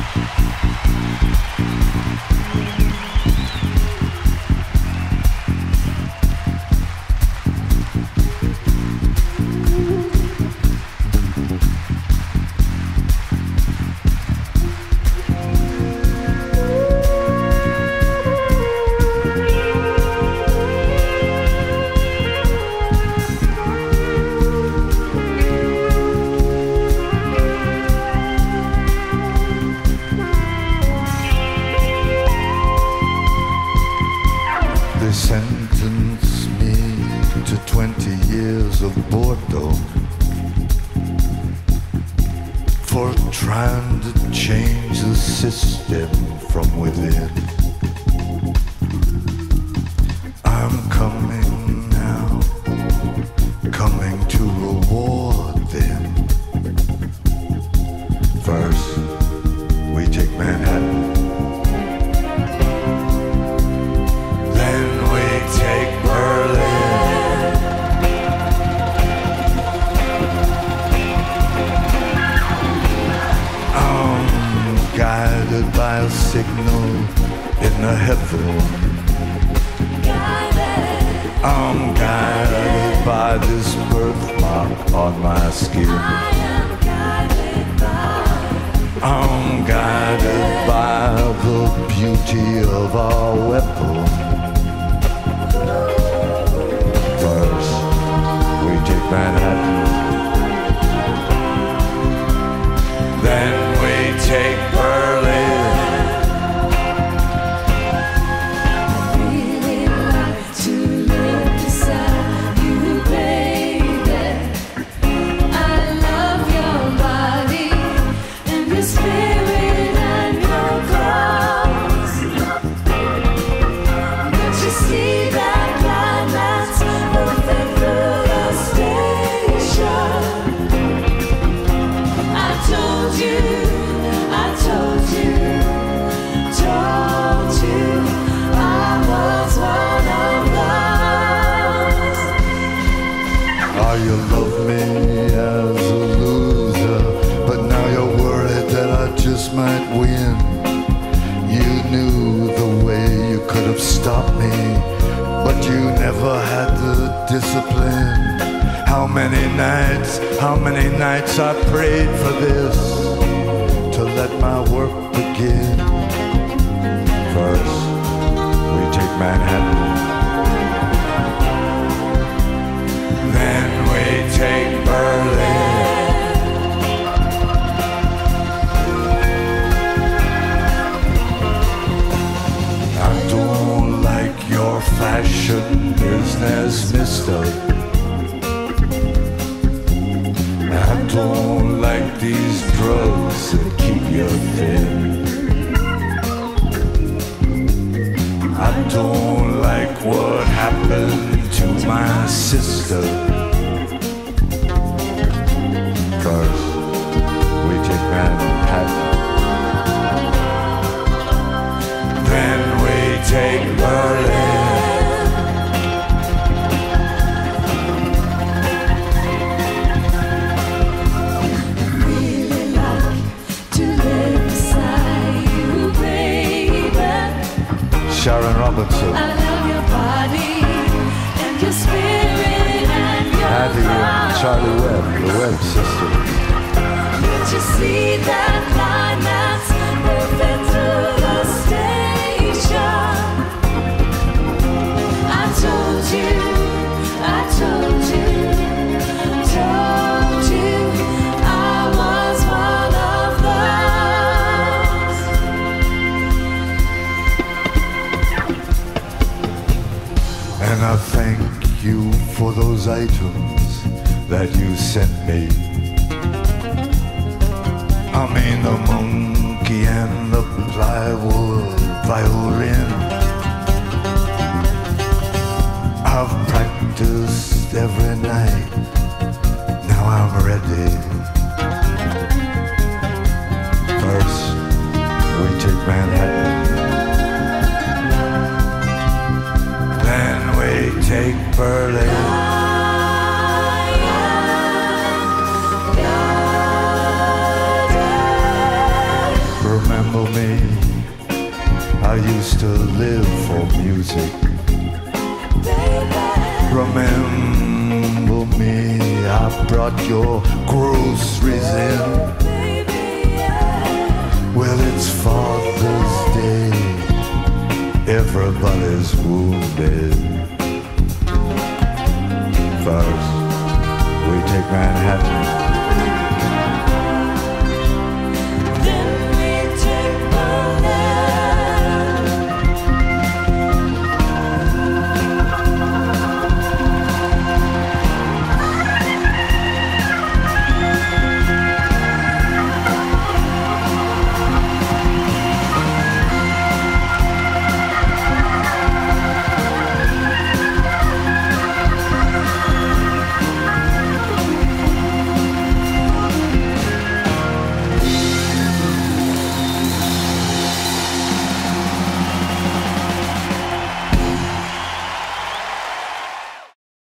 Sentence me to 20 years of boredom for trying to change the system from within. I'm coming now, coming to reward them. First, we take Manhattan. Take Berlin. I'm guided by a signal in the heaven. I'm guided by this birthmark on my skin. I'm guided by the beauty of our weapon. First, we take Manhattan. Then we take Berlin. I really like to live beside you, baby. I love your body and your spirit and your clothes. But you see that line that's moving through the station. I told you, I was one of those. Oh, you love me as a loser, but now you're worried that I just might win. You knew the way you could have stopped me, but you never had the discipline. How many nights I prayed for this, to let my work begin. First, we take Manhattan. Then we take Berlin. I don't like your fashion business, mister. I don't like these drugs that keep you thin. I don't like what happened to my sister. First, we take Manhattan. Then we take Berlin. Really like to live beside you, baby. Sharon Robinson. I love your body and your spirit and your Hattie and Charlie Webb, the Webb sisters. But you see that line that's moving through the station. I told you, I was one of those. And I thank you for those items that you sent me. I mean the monkey and the plywood violin. I've practiced every night. Now I'm ready. First, we take Manhattan. Then we take Berlin. Remember Remember me, I used to live for music. Remember me, I brought your groceries in. Well, it's Father's Day, everybody's wounded. First, we take Manhattan.